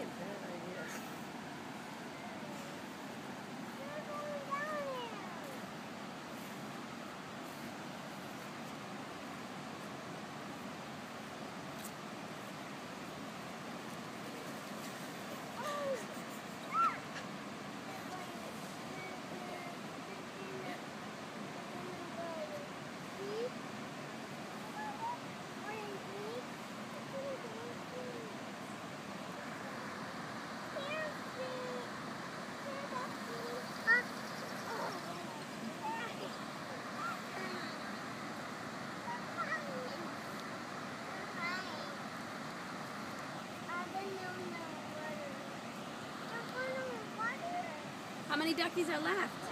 a bad idea. They're going down there. How many duckies are left?